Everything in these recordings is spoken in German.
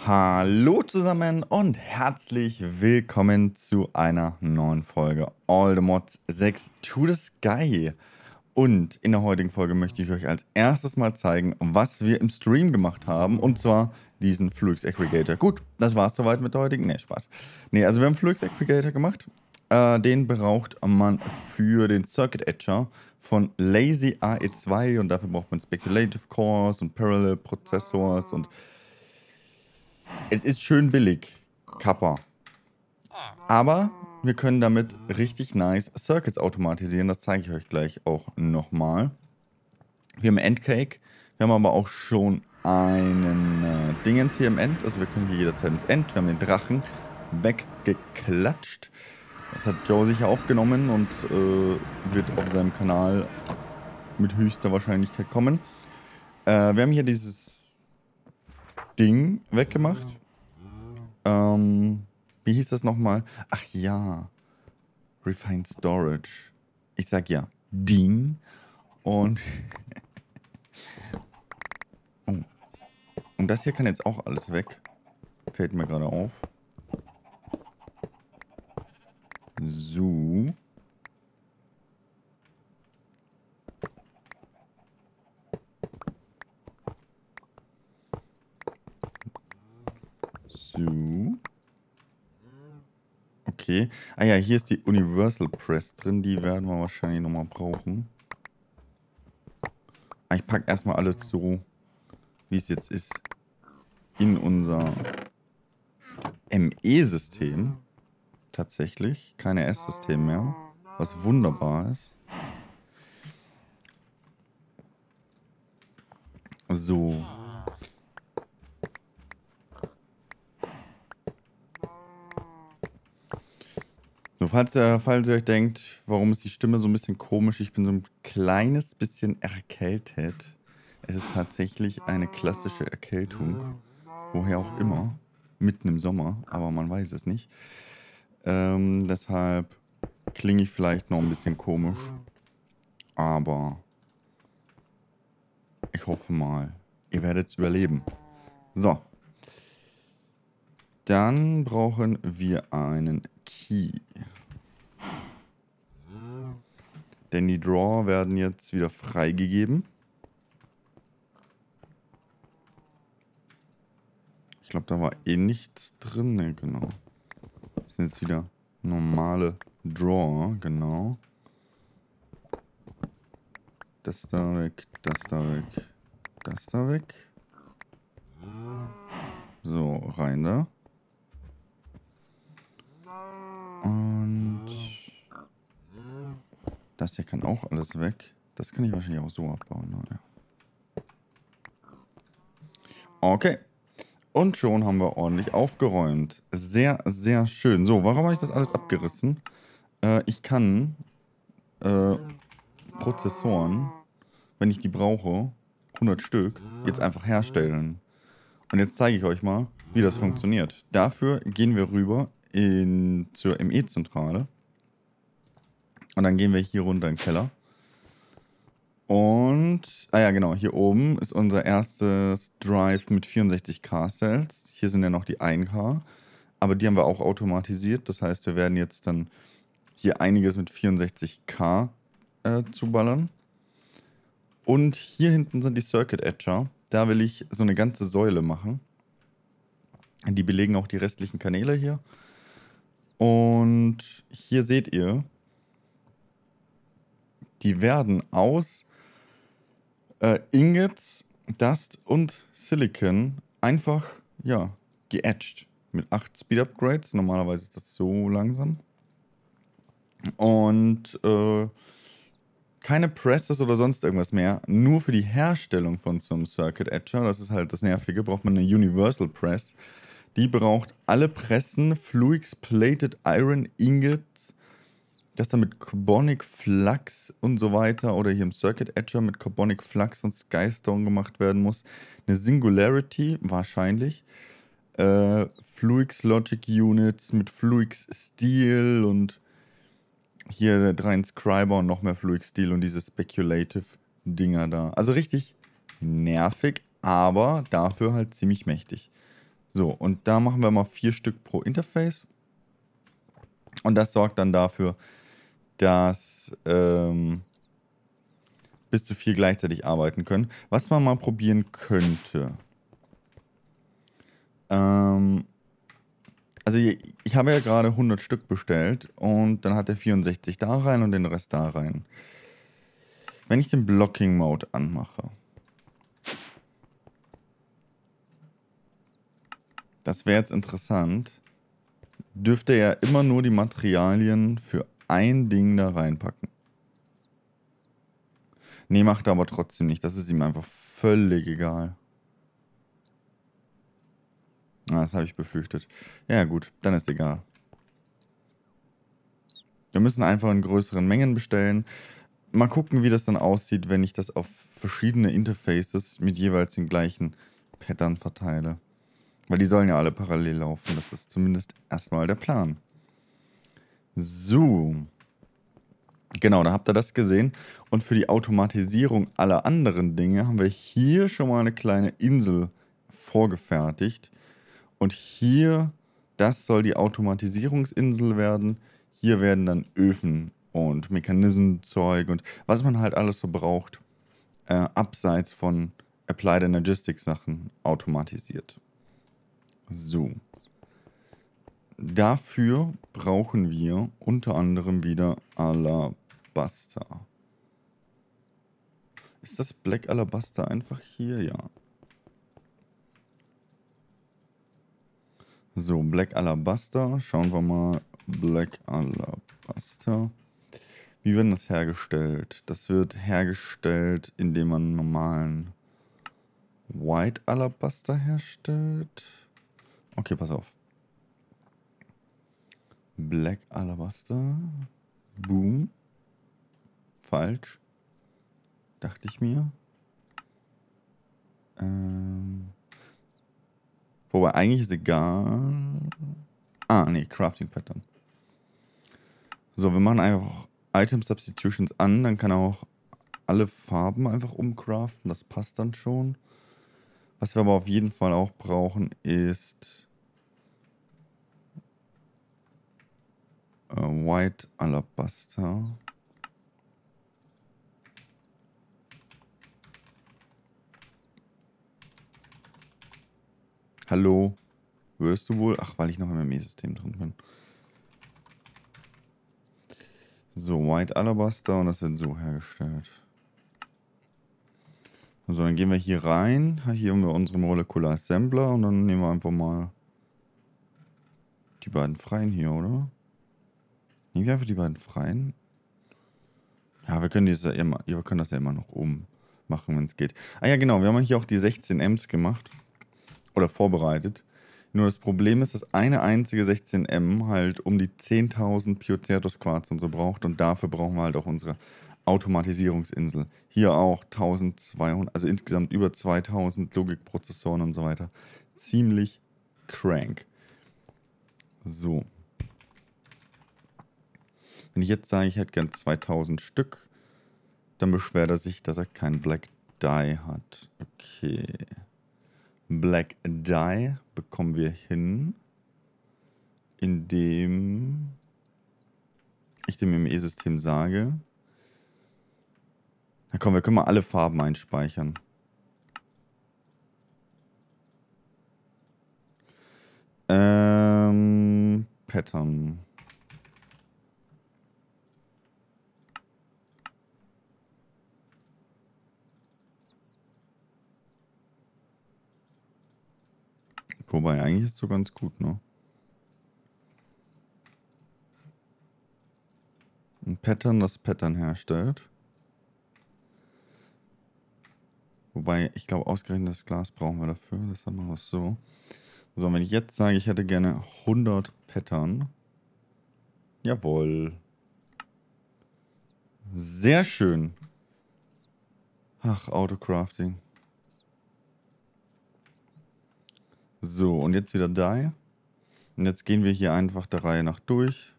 Hallo zusammen und herzlich willkommen zu einer neuen Folge All the Mods 6 to the Sky. Und in der heutigen Folge möchte ich euch als erstes mal zeigen, was wir im Stream gemacht haben. Und zwar diesen Fluix Aggregator. Gut, das war's soweit mit der heutigen. Ne, Spaß. Ne, also wir haben Fluix Aggregator gemacht. Den braucht man für den Circuit Etcher von Lazy AE2 und dafür braucht man Speculative Cores und Parallel Prozessors und es ist schön billig, Kappa. Aber wir können damit richtig nice Circuits automatisieren. Das zeige ich euch gleich auch nochmal. Wir haben Endcake. Wir haben aber auch schon einen Dingens hier im End. Also wir können hier jederzeit ins End. Wir haben den Drachen weggeklatscht. Das hat Joe sicher aufgenommen und wird auf seinem Kanal mit höchster Wahrscheinlichkeit kommen. Wir haben hier dieses Ding weggemacht. Wie hieß das nochmal? Ach ja. Refined Storage. Ich sag ja Ding. Und oh. Und das hier kann jetzt auch alles weg. Fällt mir gerade auf. So. So. Okay. Ah ja, hier ist die Universal Press drin. Die werden wir wahrscheinlich nochmal brauchen. Ich packe erstmal alles so, wie es jetzt ist, in unser ME-System. Tatsächlich. Kein S-System mehr. Was wunderbar ist. So. So, falls ihr euch denkt, warum ist die Stimme so ein bisschen komisch, ich bin so ein kleines bisschen erkältet. Es ist tatsächlich eine klassische Erkältung. Woher auch immer. Mitten im Sommer, aber man weiß es nicht. Deshalb klinge ich vielleicht noch ein bisschen komisch. Aber ich hoffe mal, ihr werdet es überleben. So. Dann brauchen wir einen Key. Denn die Drawer werden jetzt wieder freigegeben. Ich glaube, da war eh nichts drin. Ne, genau. Das sind jetzt wieder normale Drawer, genau. Das da weg, das da weg, das da weg. So, rein da. Und das hier kann auch alles weg. Das kann ich wahrscheinlich auch so abbauen. Naja. Okay. Und schon haben wir ordentlich aufgeräumt. Sehr, sehr schön. So, warum habe ich das alles abgerissen? Ich kann Prozessoren, wenn ich die brauche, 100 Stück, jetzt einfach herstellen. Und jetzt zeige ich euch mal, wie das funktioniert. Dafür gehen wir rüber zur ME-Zentrale. Und dann gehen wir hier runter in den Keller. Und, ah ja genau, hier oben ist unser erstes Drive mit 64K Cells. Hier sind ja noch die 1K. Aber die haben wir auch automatisiert. Das heißt, wir werden jetzt dann hier einiges mit 64K zuballern. Und hier hinten sind die Circuit Etcher. Da will ich so eine ganze Säule machen. Die belegen auch die restlichen Kanäle hier. Und hier seht ihr, die werden aus Ingots, Dust und Silicon einfach, ja, geetcht. Mit 8 Speed Upgrades. Normalerweise ist das so langsam. Und keine Presses oder sonst irgendwas mehr. Nur für die Herstellung von so einem Circuit Etcher, das ist halt das Nervige, braucht man eine Universal Press. Die braucht alle Pressen, Fluix Plated Iron Ingots, das dann mit Carbonic Flux und so weiter oder hier im Circuit Etcher mit Carbonic Flux und Skystone gemacht werden muss. Eine Singularity, wahrscheinlich. Fluix Logic Units mit Fluix Steel und hier der 3 Inscriber und noch mehr Fluix Steel und diese Speculative Dinger da. Also richtig nervig, aber dafür halt ziemlich mächtig. So, und da machen wir mal 4 Stück pro Interface. Und das sorgt dann dafür, dass bis zu 4 gleichzeitig arbeiten können. Was man mal probieren könnte. Also ich habe ja gerade 100 Stück bestellt und dann hat er 64 da rein und den Rest da rein. Wenn ich den Blocking-Mode anmache, das wäre jetzt interessant, dürfte er immer nur die Materialien für ein Ding da reinpacken. Nee, macht er aber trotzdem nicht. Das ist ihm einfach völlig egal. Ah, das habe ich befürchtet. Ja gut, dann ist egal. Wir müssen einfach in größeren Mengen bestellen. Mal gucken, wie das dann aussieht, wenn ich das auf verschiedene Interfaces mit jeweils den gleichen Pattern verteile. Weil die sollen ja alle parallel laufen. Das ist zumindest erstmal der Plan. So. Genau, da habt ihr das gesehen. Und für die Automatisierung aller anderen Dinge haben wir hier schon mal eine kleine Insel vorgefertigt. Und hier, das soll die Automatisierungsinsel werden. Hier werden dann Öfen und Mechanismenzeug und was man halt alles so braucht, abseits von Applied Energistics Sachen automatisiert. So. Dafür brauchen wir unter anderem wieder Alabaster. Ist das Black Alabaster einfach hier? Ja. So, Black Alabaster. Schauen wir mal. Black Alabaster. Wie wird das hergestellt? Das wird hergestellt, indem man normalen White Alabaster herstellt. Okay, pass auf. Black Alabaster. Boom. Falsch. Dachte ich mir. Wobei eigentlich ist egal. Ah, nee, Crafting Pattern. So, wir machen einfach Item Substitutions an. Dann kann er auch alle Farben einfach umcraften. Das passt dann schon. Was wir aber auf jeden Fall auch brauchen, ist White Alabaster. Hallo? Würdest du wohl? Ach, weil ich noch im ME-System drin bin. So, White Alabaster und das wird so hergestellt. So, dann gehen wir hier rein. Hier haben wir unsere Molecular Assembler und dann nehmen wir einfach mal die beiden freien hier, oder? Nehmen wir einfach die beiden freien? Ja, wir können, wir können das ja immer noch ummachen, wenn es geht. Ah ja, genau, wir haben hier auch die 16 Ms gemacht. Oder vorbereitet. Nur das Problem ist, dass eine einzige 16M halt um die 10.000 Piocertos Quarz und so braucht. Und dafür brauchen wir halt auch unsere Automatisierungsinsel. Hier auch 1200, also insgesamt über 2000 Logikprozessoren und so weiter. Ziemlich crank. So. Wenn ich jetzt sage, ich hätte gern 2000 Stück, dann beschwert er sich, dass er kein Black Dye hat. Okay. Black Dye bekommen wir hin, indem ich dem ME-System sage, na komm, wir können mal alle Farben einspeichern. Pattern. Wobei, eigentlich ist es so ganz gut, ne? Ein Pattern, das Pattern herstellt. Wobei, ich glaube, ausgerechnet das Glas brauchen wir dafür. Deshalb machen wir es so. So, wenn ich jetzt sage, ich hätte gerne 100 Pattern. Jawohl. Sehr schön. Ach, Autocrafting. So, und jetzt wieder Dye. Und jetzt gehen wir hier einfach der Reihe nach durch.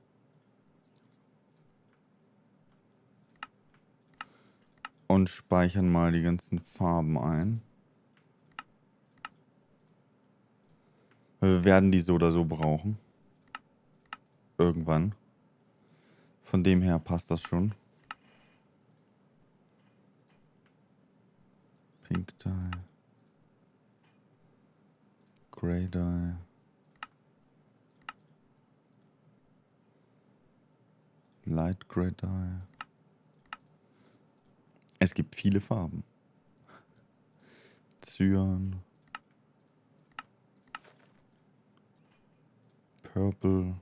Und speichern mal die ganzen Farben ein. Wir werden die so oder so brauchen. Irgendwann. Von dem her passt das schon. Pink Dye. Grey Dye. Light Grey Dye. Es gibt viele Farben. Cyan. Purple.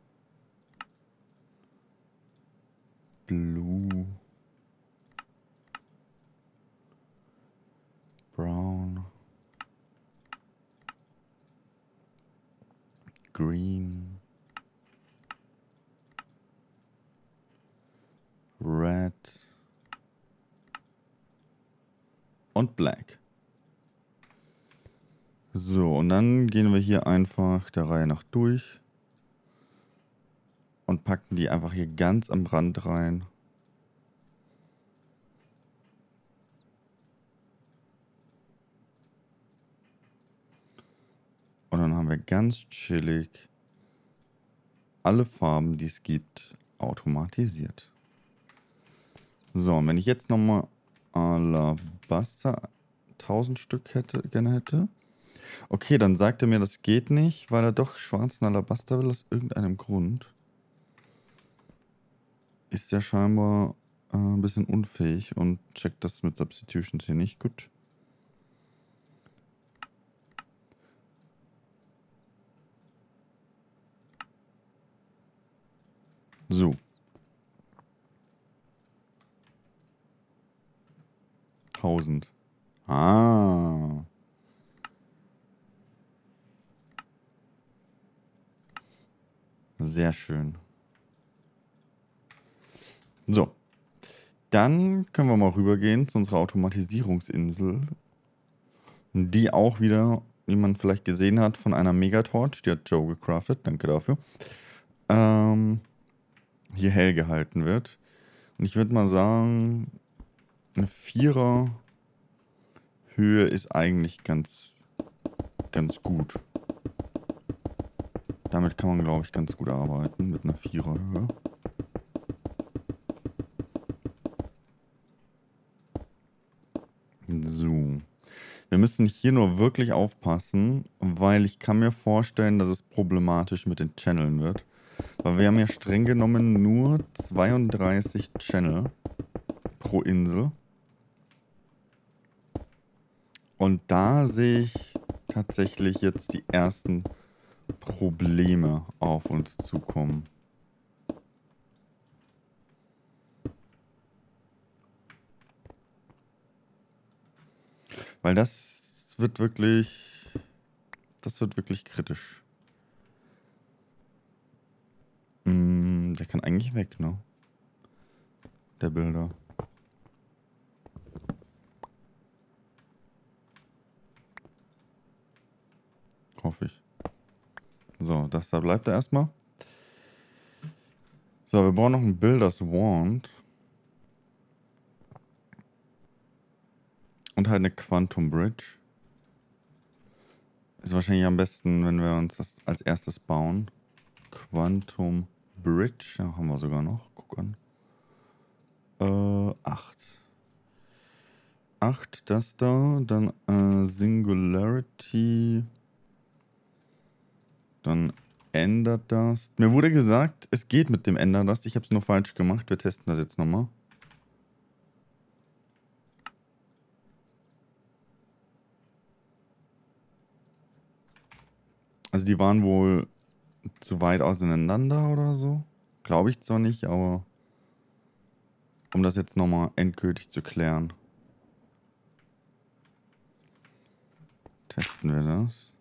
Blue. Brown. Green. Red. Und Black. So, und dann gehen wir hier einfach der Reihe nach durch. Und packen die einfach hier ganz am Rand rein. Und dann haben wir ganz chillig alle Farben, die es gibt, automatisiert. So, und wenn ich jetzt nochmal Alabaster 1000 Stück gerne hätte. Okay, dann sagt er mir, das geht nicht, weil er doch schwarzen Alabaster will, aus irgendeinem Grund. Ist ja scheinbar ein bisschen unfähig und checkt das mit Substitutions hier nicht gut. So. 1000. Ah. Sehr schön. So. Dann können wir mal rübergehen zu unserer Automatisierungsinsel. Die auch wieder, wie man vielleicht gesehen hat, von einer Megatorch, die hat Joe gecraftet, danke dafür, hier hell gehalten wird. Und ich würde mal sagen, eine 4er Höhe ist eigentlich ganz gut. Damit kann man, glaube ich, ganz gut arbeiten, mit einer 4er Höhe. So. Wir müssen hier nur wirklich aufpassen, weil ich kann mir vorstellen, dass es problematisch mit den Channeln wird. Weil wir haben ja streng genommen nur 32 Channel pro Insel. Und da sehe ich tatsächlich jetzt die ersten Probleme auf uns zukommen. Weil das wird wirklich kritisch. Der kann eigentlich weg, ne? Der Bilder. Hoffe ich. So, da bleibt er erstmal. So, wir brauchen noch ein Builders Wand. Und halt eine Quantum Bridge. Ist wahrscheinlich am besten, wenn wir uns das als erstes bauen. Quantum Bridge. Ja, haben wir sogar noch. Guck an. 8. 8, das da. Dann Singularity. Dann ändert das. Mir wurde gesagt, es geht mit dem Ändern das. Ich habe es nur falsch gemacht. Wir testen das jetzt nochmal. Also die waren wohl zu weit auseinander oder so. Glaube ich zwar nicht, aber um das jetzt nochmal endgültig zu klären. Testen wir das.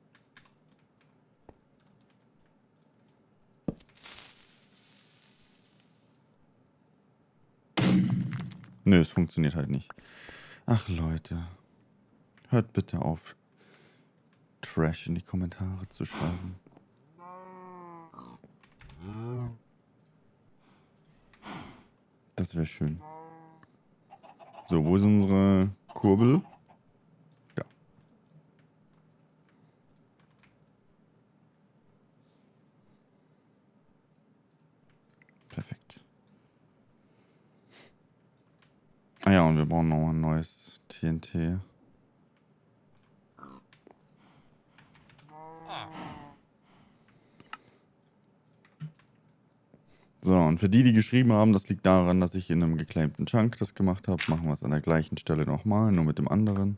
Nö, es funktioniert halt nicht. Ach Leute. Hört bitte auf, Trash in die Kommentare zu schreiben. Das wäre schön. So, wo ist unsere Kurbel? Ja. Ja, und wir brauchen noch ein neues TNT. So, und für die, die geschrieben haben, das liegt daran, dass ich in einem geclaimten Chunk das gemacht habe. Machen wir es an der gleichen Stelle nochmal, nur mit dem anderen.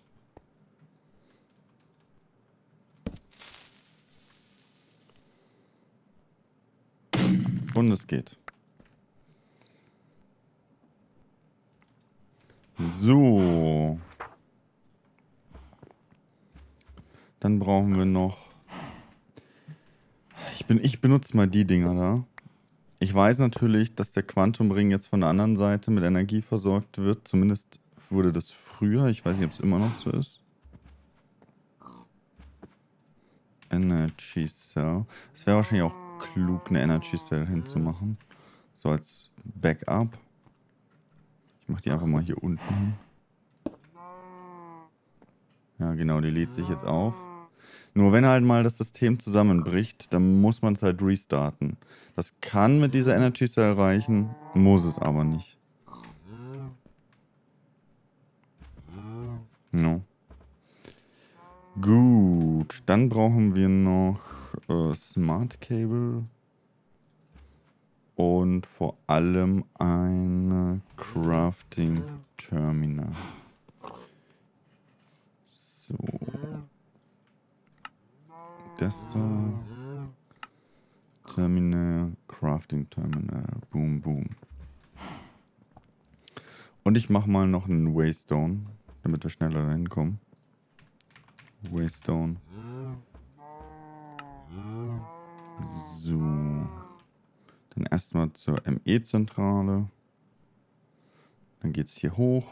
Und es geht. So. Dann brauchen wir noch... Ich benutze mal die Dinger da. Ich weiß natürlich, dass der Quantum Ring jetzt von der anderen Seite mit Energie versorgt wird. Zumindest wurde das früher. Ich weiß nicht, ob es immer noch so ist. Energy Cell. Es wäre wahrscheinlich auch klug, eine Energy Cell hinzumachen. So als Backup. Ich mache die einfach mal hier unten hin. Ja, genau, die lädt sich jetzt auf. Nur wenn halt mal das System zusammenbricht, dann muss man es halt restarten. Das kann mit dieser Energy Cell reichen, muss es aber nicht. No. Gut, dann brauchen wir noch Smart Cable und vor allem eine Crafting Terminal. So. Das da. Terminal, Crafting Terminal, boom, boom. Und ich mache mal noch einen Waystone, damit wir schneller dahin kommen. Waystone. So. Dann erstmal zur ME-Zentrale. Dann geht's hier hoch.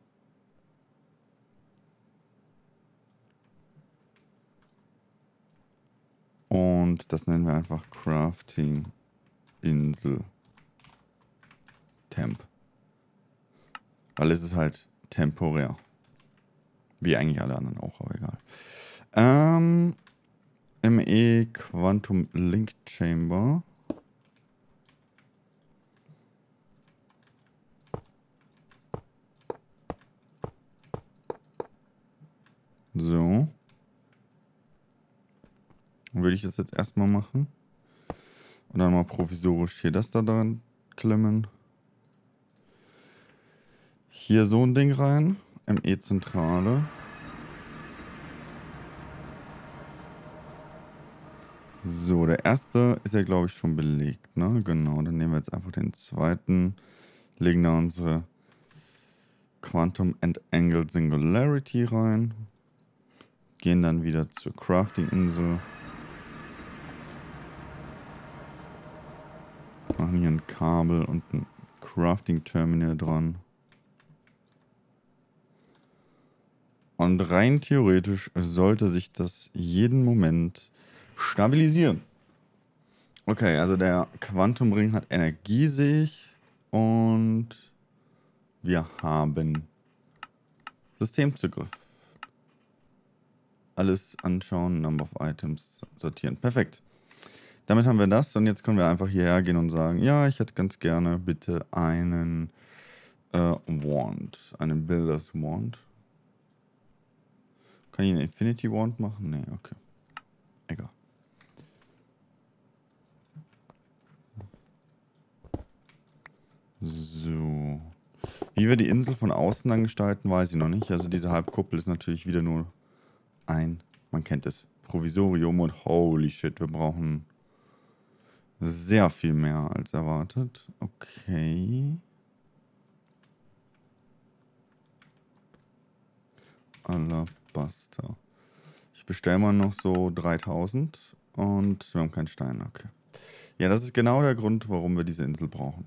Und das nennen wir einfach Crafting Insel Temp. Weil es ist halt temporär. Wie eigentlich alle anderen auch, aber egal. ME Quantum Link Chamber. So. Würde ich das jetzt erstmal machen. Und dann mal provisorisch hier das da dran klemmen. Hier so ein Ding rein. ME-Zentrale. So, der erste ist ja, glaube ich, schon belegt, ne? Genau, dann nehmen wir jetzt einfach den zweiten. Legen da unsere Quantum and Angle Singularity rein. Gehen dann wieder zur Crafting-Insel. Machen hier ein Kabel und ein Crafting-Terminal dran. Und rein theoretisch sollte sich das jeden Moment stabilisieren. Okay, also der Quantumring hat Energie, sehe ich. Und wir haben Systemzugriff. Alles anschauen, Number of Items sortieren. Perfekt. Damit haben wir das und jetzt können wir einfach hierher gehen und sagen, ja, ich hätte ganz gerne bitte einen Wand, einen Builder's Wand. Kann ich einen Infinity Wand machen? Nee, okay. Egal. So. Wie wir die Insel von außen dann gestalten, weiß ich noch nicht. Also diese Halbkuppel ist natürlich wieder nur man kennt es, Provisorium und holy shit, wir brauchen sehr viel mehr als erwartet. Okay. Alabaster. Ich bestelle mal noch so 3000 und wir haben keinen Stein, okay. Ja, das ist genau der Grund, warum wir diese Insel brauchen.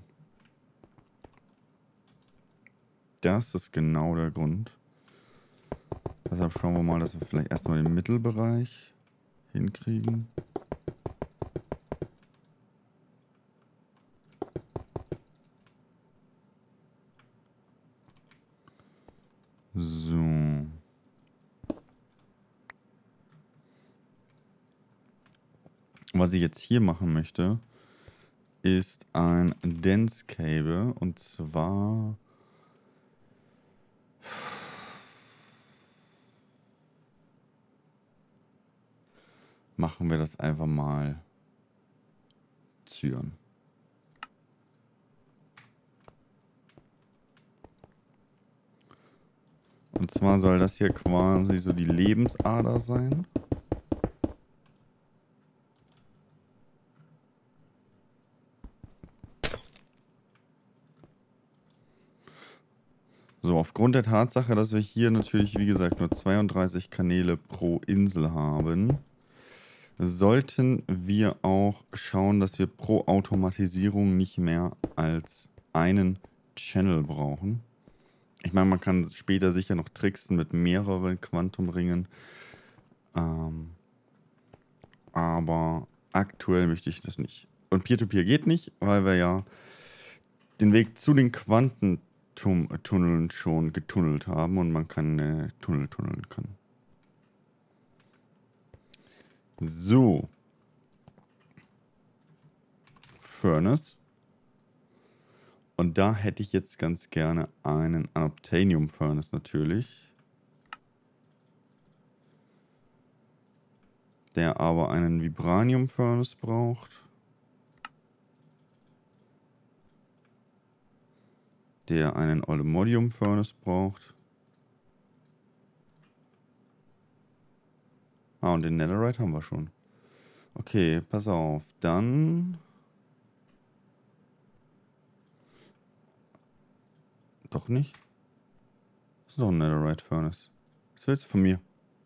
Das ist genau der Grund. Deshalb schauen wir mal, dass wir vielleicht erstmal den Mittelbereich hinkriegen. So. Was ich jetzt hier machen möchte, ist ein Dense Cable und zwar machen wir das einfach mal Cyan. Und zwar soll das hier quasi so die Lebensader sein. So, aufgrund der Tatsache, dass wir hier natürlich, wie gesagt, nur 32 Kanäle pro Insel haben, sollten wir auch schauen, dass wir pro Automatisierung nicht mehr als einen Channel brauchen. Ich meine, man kann später sicher noch tricksen mit mehreren Quantumringen. Aber aktuell möchte ich das nicht. Und Peer-to-Peer geht nicht, weil wir ja den Weg zu den Quantentunneln schon getunnelt haben und man kann Tunnel tunneln können. So. Furnace. Und da hätte ich jetzt ganz gerne einen Unobtainium Furnace natürlich. Der aber einen Vibranium Furnace braucht. Der einen Olemodium Furnace braucht. Ah, und den Netherite haben wir schon. Okay, pass auf. Dann... Doch nicht? Das ist doch ein Netherite Furnace. Was willst du von mir?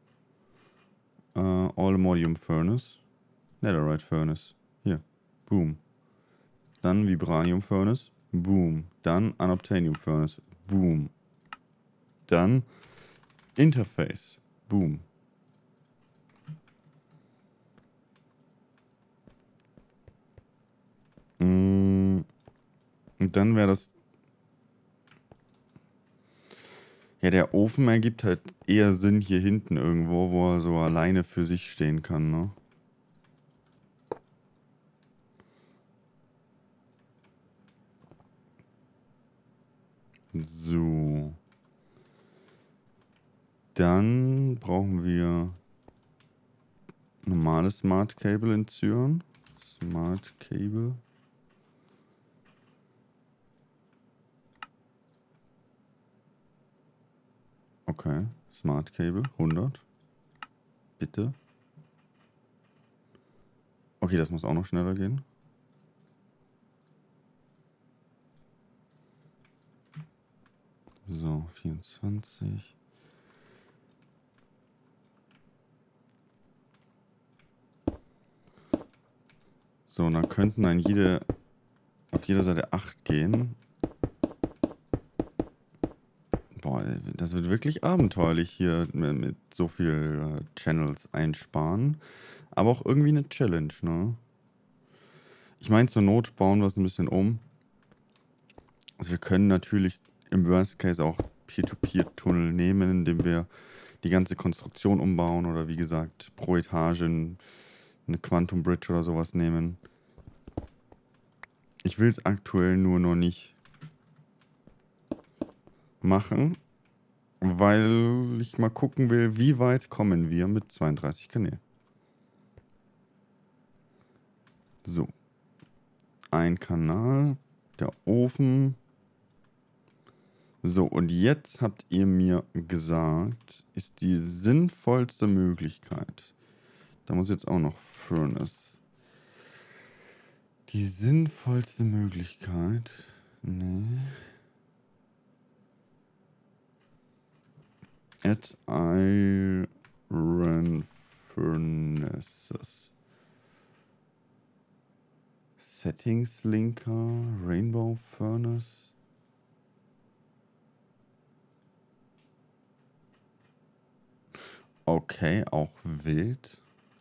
Olemodium Furnace. Netherite Furnace. Hier. Boom. Dann Vibranium Furnace. Boom. Dann Unobtainium Furnace. Boom. Dann Interface. Boom. Und dann wäre das... Ja, der Ofen ergibt halt eher Sinn hier hinten irgendwo, wo er so alleine für sich stehen kann, ne? So. Dann brauchen wir normales Smart Cable in Cyan. Smart Cable. Okay, Smart Cable, 100. Bitte. Okay, das muss auch noch schneller gehen. So, 24. So, und dann könnten auf jeder Seite 8 gehen. Boah, das wird wirklich abenteuerlich hier mit so viel Channels einsparen. Aber auch irgendwie eine Challenge, ne? Ich meine, zur Not bauen wir es ein bisschen um. Also wir können natürlich im Worst Case auch Peer-to-Peer-Tunnel nehmen, indem wir die ganze Konstruktion umbauen oder wie gesagt pro Etage eine Quantum Bridge oder sowas nehmen. Ich will es aktuell nur noch nicht machen, weil ich mal gucken will, wie weit kommen wir mit 32 Kanälen. So. Ein Kanal, der Ofen. So, und jetzt habt ihr mir gesagt, ist die sinnvollste Möglichkeit. Da muss jetzt auch noch Furnace. Die sinnvollste Möglichkeit. Nee. Add Iron Furnaces. Settings Linker, Rainbow Furnace. Okay, auch wild.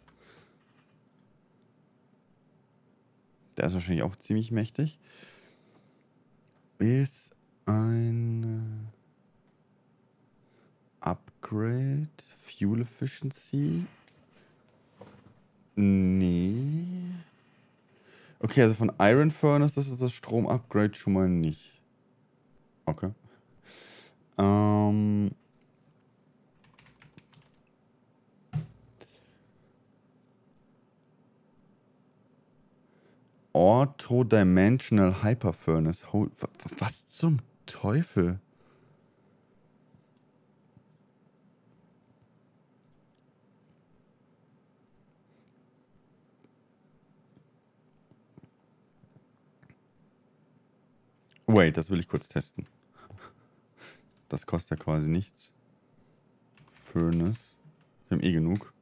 Der ist wahrscheinlich auch ziemlich mächtig. Ist ein Upgrade, Fuel Efficiency. Nee. Okay, also von Iron Furnace, das ist das Strom-Upgrade schon mal nicht. Okay. Orthodimensional Hyper Furnace. Was zum Teufel? Wait, das will ich kurz testen. Das kostet ja quasi nichts. Furnace. Wir haben eh genug.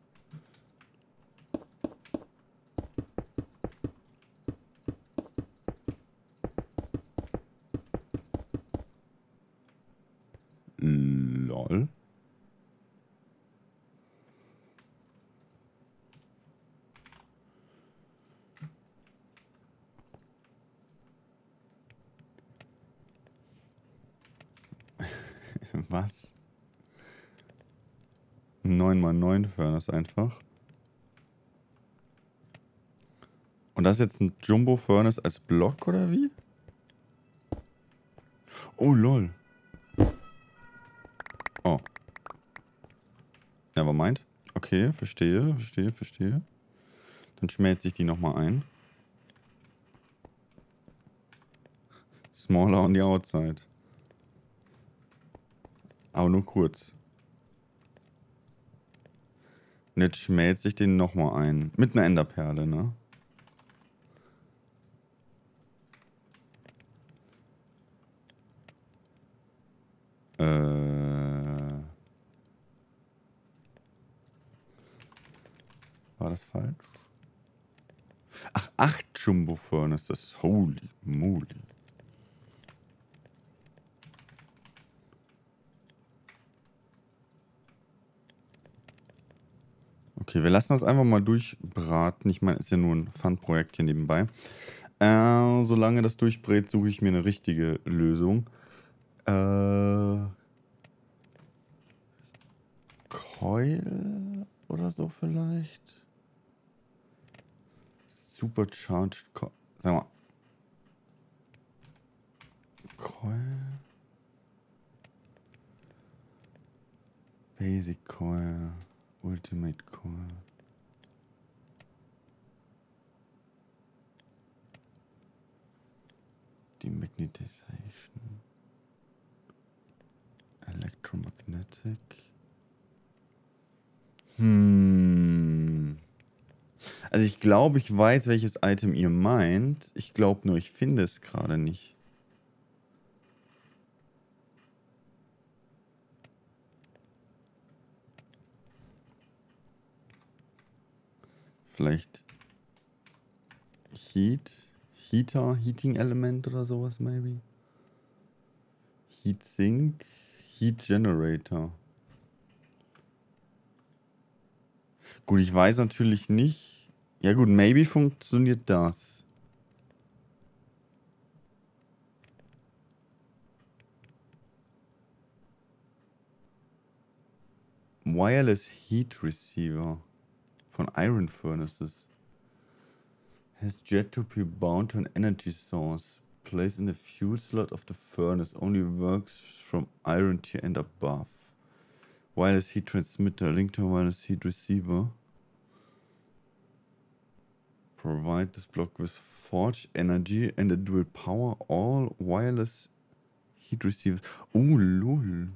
Lol. Was? 9x9 Furnace einfach. Und das ist jetzt ein Jumbo Furnace als Block oder wie? Oh lol. Oh. Nevermind. Okay, verstehe. Dann schmelze ich die nochmal ein. Smaller on the outside. Aber nur kurz. Und jetzt schmelze ich den nochmal ein. Mit einer Enderperle, ne? War das falsch? Ach, 8 Jumbo Furnaces. Holy moly. Okay, wir lassen das einfach mal durchbraten. Ich meine, ist ja nur ein Fun-Projekt hier nebenbei. Solange das durchbrät, suche ich mir eine richtige Lösung. Coil oder so vielleicht? Supercharged Coil. Sag mal. Coil. Basic Coil. Ultimate Coil. Demagnetization. Electromagnetic. Also ich glaube, ich weiß, welches Item ihr meint. Ich glaube nur, ich finde es gerade nicht. Vielleicht Heating Element oder sowas, maybe. Heat Sink, Heat Generator. Gut, ich weiß natürlich nicht. Ja gut, maybe funktioniert das. Wireless Heat Receiver von Iron Furnaces. Has jet to be bound to an energy source. Placed in the fuel slot of the furnace. Only works from iron tier and above. Wireless heat transmitter. Link to a wireless heat receiver. Provide this block with forge energy and it will power all wireless heat receivers. Oh, lol.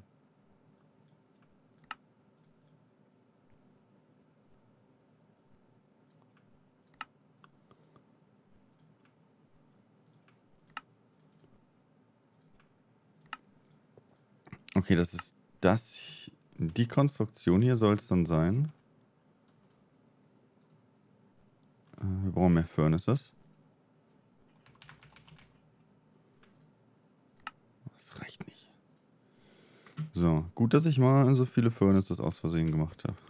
Okay, das ist das. Die Konstruktion hier soll es dann sein. Wir brauchen mehr Furnaces. Das reicht nicht. So, gut, dass ich mal so viele Furnaces aus Versehen gemacht habe.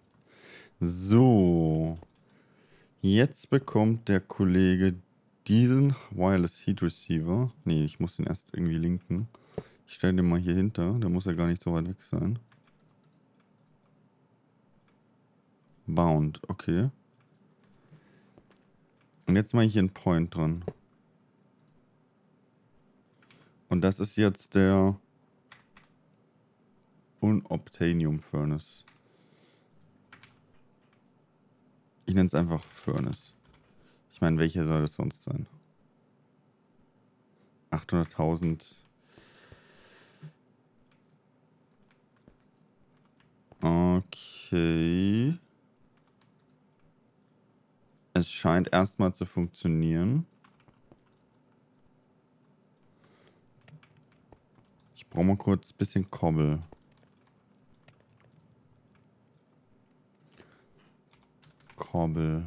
So. Jetzt bekommt der Kollege diesen Wireless Heat Receiver. Nee, ich muss den erst irgendwie linken. Ich stelle den mal hier hinter. Der muss ja gar nicht so weit weg sein. Bound, okay. Und jetzt mache ich hier einen Point dran. Und das ist jetzt der Unobtainium Furnace. Ich nenne es einfach Furnace. Ich meine, welche soll das sonst sein? 800.000. Okay. Es scheint erstmal zu funktionieren. Ich brauche mal kurz ein bisschen Kobbel. Kobbel.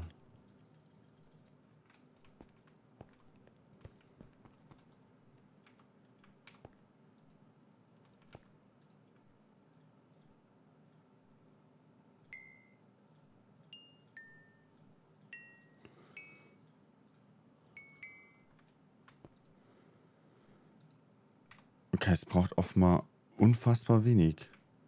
Okay, es braucht offenbar unfassbar wenig.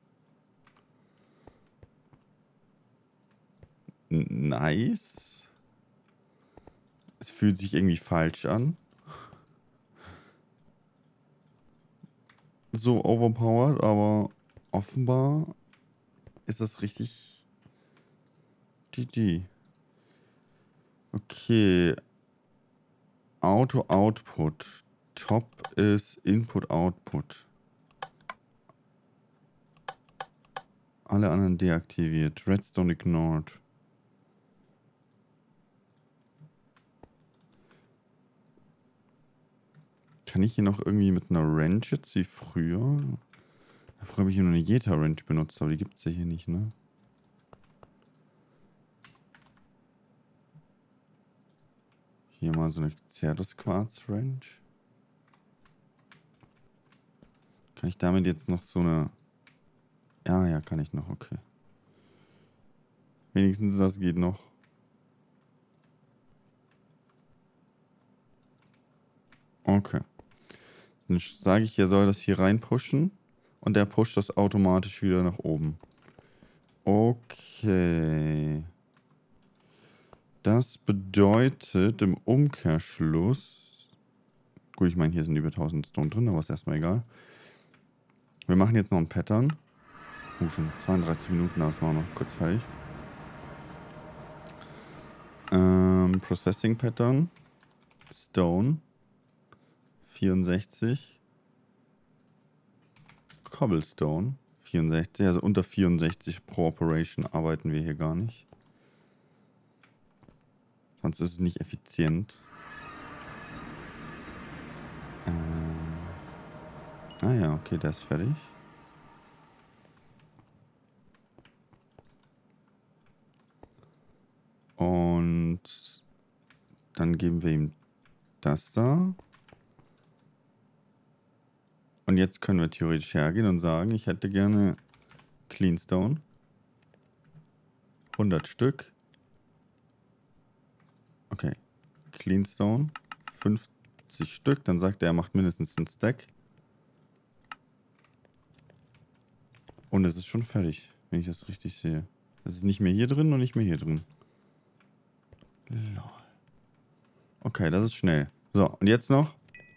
Nice. Es fühlt sich irgendwie falsch an. So overpowered, aber offenbar ist das richtig GG. Okay. Auto-Output. Top ist Input-Output. Alle anderen deaktiviert. Redstone ignored. Kann ich hier noch irgendwie mit einer Wrench jetzt wie früher? Früher habe ich hier nur eine Jeta-Wrench benutzt, aber die gibt es ja hier nicht, ne? Hier mal so eine Certus-Quarz-Wrench. Kann ich damit jetzt noch so eine... Ja, kann ich noch, okay. Wenigstens das geht noch. Okay. Dann sage ich, er soll das hier reinpushen. Und der pusht das automatisch wieder nach oben. Okay. Das bedeutet im Umkehrschluss... Gut, ich meine, hier sind über 1000 Stone drin, aber ist erstmal egal. Wir machen jetzt noch ein Pattern. Schon 32 Minuten, das machen wir noch kurz fertig. Processing Pattern. Stone. 64. Cobblestone. 64. Also unter 64 pro Operation arbeiten wir hier gar nicht. Sonst ist es nicht effizient. Ah ja, okay, der ist fertig. Und dann geben wir ihm das da. Und jetzt können wir theoretisch hergehen und sagen, ich hätte gerne Cleanstone. 100 Stück. Okay. Cleanstone. 50 Stück. Dann sagt er, er macht mindestens einen Stack. Und es ist schon fertig, wenn ich das richtig sehe. Es ist nicht mehr hier drin und nicht mehr hier drin. Lol. Okay, das ist schnell. So, und jetzt noch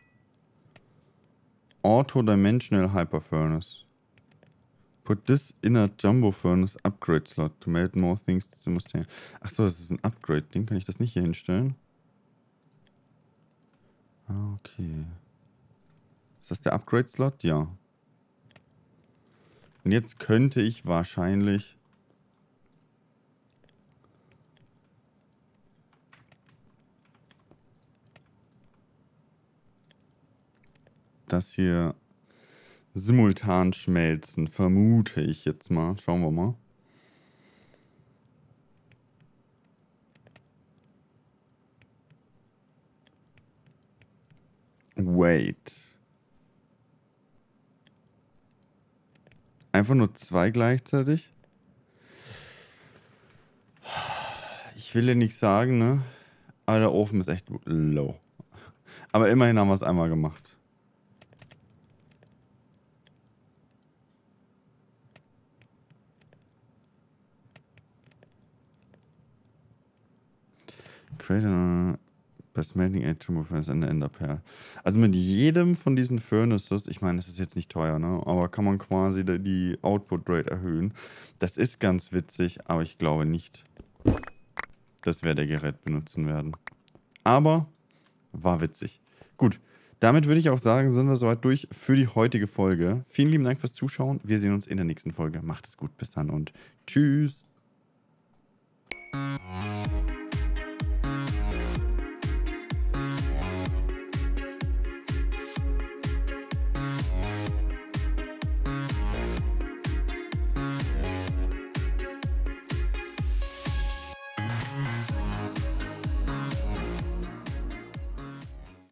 Auto-Dimensional Hyper Furnace. Put this in a Jumbo Furnace Upgrade Slot to melt more things. Achso, das ist ein Upgrade-Ding. Kann ich das nicht hier hinstellen? Ah, okay. Ist das der Upgrade-Slot? Ja. Und jetzt könnte ich wahrscheinlich... das hier simultan schmelzen, vermute ich jetzt mal. Schauen wir mal. Wait. Einfach nur 2 gleichzeitig? Ich will ja nicht sagen, ne? Aber der Ofen ist echt low. Aber immerhin haben wir es einmal gemacht. Create by smelting a Jumbo Furnace and Ender Pearl. Also mit jedem von diesen Furnaces, ich meine, es ist jetzt nicht teuer, ne? Aber kann man quasi die Output Rate erhöhen. Das ist ganz witzig, aber ich glaube nicht, dass wir der Gerät benutzen werden. Aber war witzig. Gut, damit würde ich auch sagen, sind wir soweit durch für die heutige Folge. Vielen lieben Dank fürs Zuschauen. Wir sehen uns in der nächsten Folge. Macht es gut, bis dann und tschüss.